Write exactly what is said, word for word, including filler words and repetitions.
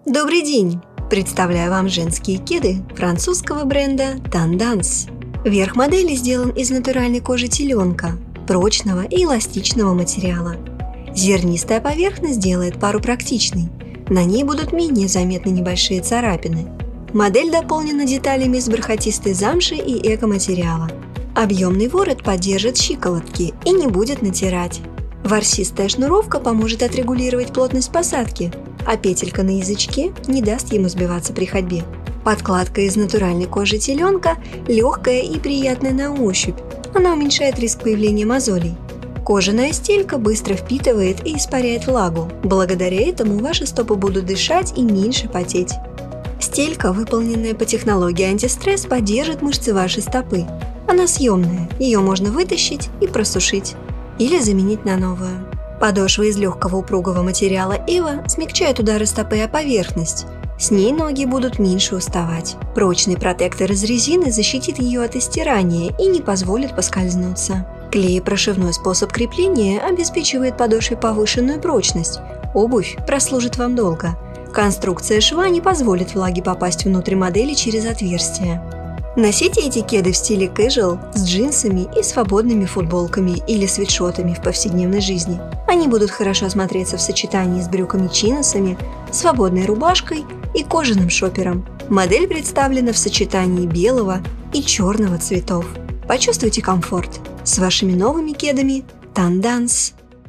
Добрый день! Представляю вам женские кеды французского бренда Tendance. Верх модели сделан из натуральной кожи теленка, прочного и эластичного материала. Зернистая поверхность делает пару практичной. На ней будут менее заметны небольшие царапины. Модель дополнена деталями из бархатистой замши и эко-материала. Объемный ворот поддержит щиколотки и не будет натирать. Ворсистая шнуровка поможет отрегулировать плотность посадки, а петелька на язычке не даст ему сбиваться при ходьбе. Подкладка из натуральной кожи теленка легкая и приятная на ощупь. Она уменьшает риск появления мозолей. Кожаная стелька быстро впитывает и испаряет влагу. Благодаря этому ваши стопы будут дышать и меньше потеть. Стелька, выполненная по технологии антистресс, поддержит мышцы вашей стопы. Она съемная, ее можно вытащить и просушить. Или заменить на новую. Подошва из легкого упругого материала Эва смягчает удары стопы о поверхность. С ней ноги будут меньше уставать. Прочный протектор из резины защитит ее от истирания и не позволит поскользнуться. Клеепрошивной способ крепления обеспечивает подошве повышенную прочность. Обувь прослужит вам долго. Конструкция шва не позволит влаге попасть внутрь модели через отверстие. Носите эти кеды в стиле casual с джинсами и свободными футболками или свитшотами в повседневной жизни. Они будут хорошо смотреться в сочетании с брюками-чиносами, свободной рубашкой и кожаным шопером. Модель представлена в сочетании белого и черного цветов. Почувствуйте комфорт с вашими новыми кедами Tendance.